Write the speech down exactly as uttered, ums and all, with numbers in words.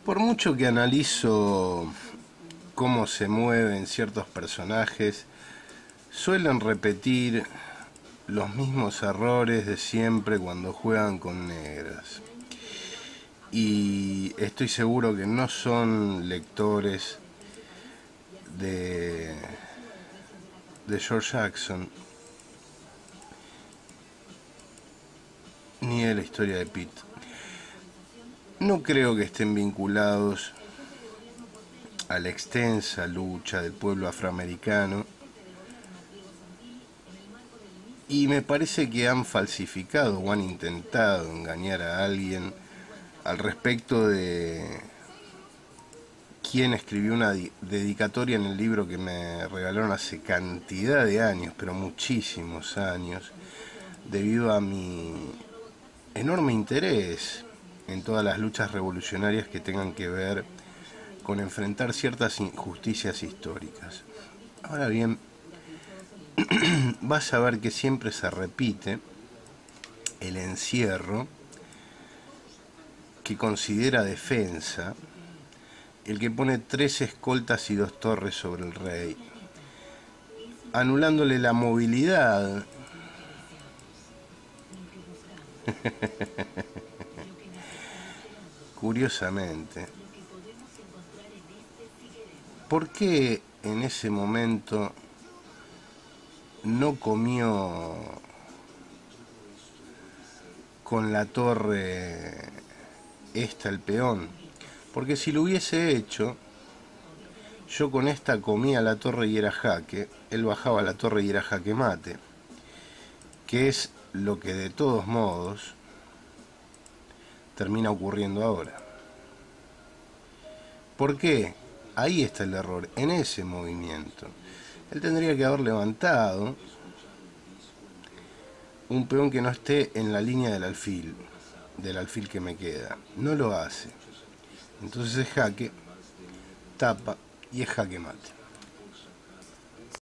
Por mucho que analizo cómo se mueven ciertos personajes, suelen repetir los mismos errores de siempre cuando juegan con negras. Y estoy seguro que no son lectores de, de George Jackson ni de la historia de Pete. No creo que estén vinculados a la extensa lucha del pueblo afroamericano y me parece que han falsificado o han intentado engañar a alguien al respecto de quién escribió una dedicatoria en el libro que me regalaron hace cantidad de años, pero muchísimos años, debido a mi enorme interés en todas las luchas revolucionarias que tengan que ver con enfrentar ciertas injusticias históricas. Ahora bien, vas a ver que siempre se repite el encierro que considera defensa el que pone tres escoltas y dos torres sobre el rey, anulándole la movilidad curiosamente. ¿Por qué en ese momento no comió con la torre esta el peón? Porque si lo hubiese hecho, yo con esta comía la torre y era jaque, él bajaba a la torre y era jaque mate, que es lo que de todos modos termina ocurriendo ahora. ¿Por qué? Ahí está el error, en ese movimiento. Él tendría que haber levantado un peón que no esté en la línea del alfil, del alfil que me queda. No lo hace. Entonces es jaque, tapa y es jaque mate.